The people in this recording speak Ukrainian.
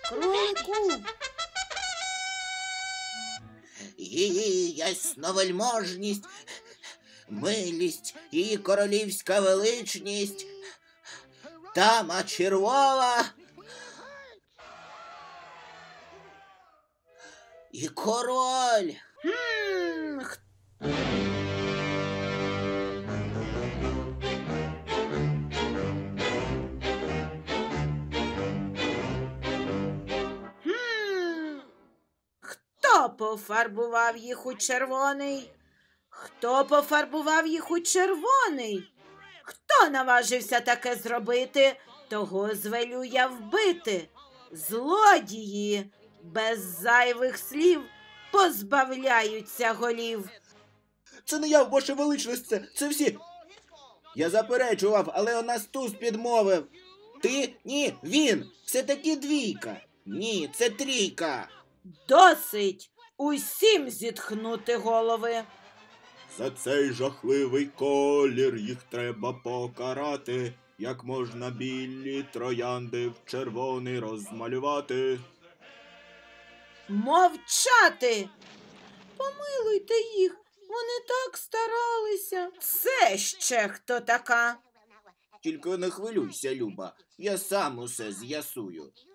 Кролику. Її ясновельможність, милість, її королівська величність, дама червова і король. Хто пофарбував їх у червоний? Хто пофарбував їх у червоний? Хто наважився таке зробити, того звелю я вбити. Злодії без зайвих слів позбавляються голів. Це не я, ваша величність, це всі. Я заперечував, але у нас туз підмовив. Ти? Ні, він. Все-таки двійка. Ні, це трійка. Досить усім зітхнути голови. За цей жахливий колір їх треба покарати. Як можна білі троянди в червоний розмалювати? Мовчати! Помилуйте їх, вони так старалися. Це ще хто така? Тільки не хвилюйся, Люба, я сам усе з'ясую.